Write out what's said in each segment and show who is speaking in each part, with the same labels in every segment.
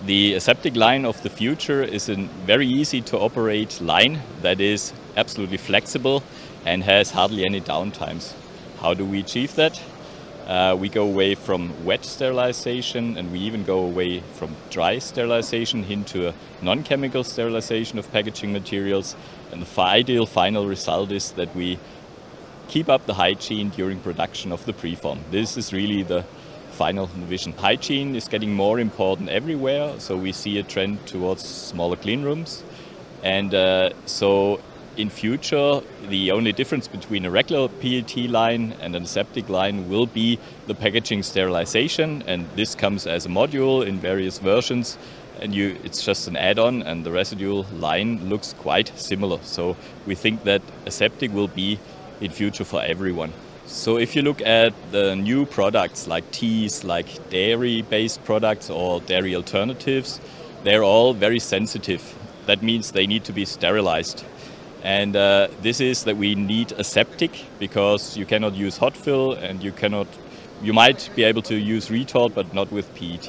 Speaker 1: The aseptic line of the future is a very easy to operate line that is absolutely flexible and has hardly any downtimes. How do we achieve that? We go away from wet sterilization, and we even go away from dry sterilization into a non-chemical sterilization of packaging materials. And the ideal final result is that we keep up the hygiene during production of the preform. This is really the final vision. Hygiene is getting more important everywhere, so we see a trend towards smaller clean rooms. And so in future, the only difference between a regular PET line and an aseptic line will be the packaging sterilization, and this comes as a module in various versions, and it's just an add-on, and the residual line looks quite similar. So we think that aseptic will be in future for everyone. So if you look at the new products like teas, like dairy-based products or dairy alternatives, they're all very sensitive. That means they need to be sterilized. And this is that we need aseptic, because you cannot use hot fill, and you might be able to use retort, but not with PET.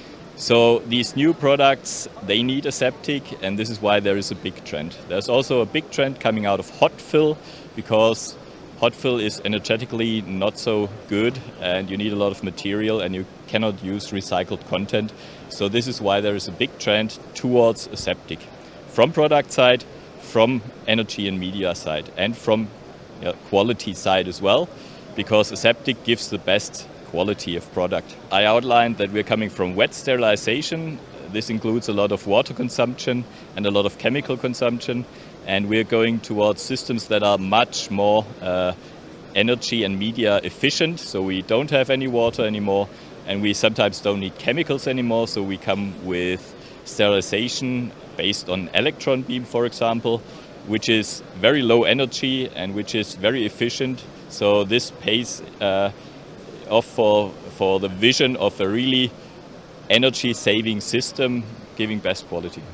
Speaker 1: So these new products, they need aseptic, and this is why there is a big trend. There's also a big trend coming out of hot fill, because hot fill is energetically not so good, and you need a lot of material, and you cannot use recycled content. So this is why there is a big trend towards aseptic. From product side, from energy and media side, and from quality side as well, because aseptic gives the best quality of product. I outlined that we're coming from wet sterilization. This includes a lot of water consumption and a lot of chemical consumption, and we're going towards systems that are much more energy and media efficient, so we don't have any water anymore, and we sometimes don't need chemicals anymore, so we come with sterilization based on electron beam, for example, which is very low energy and which is very efficient. So this pays off for the vision of a really energy-saving system, giving best quality.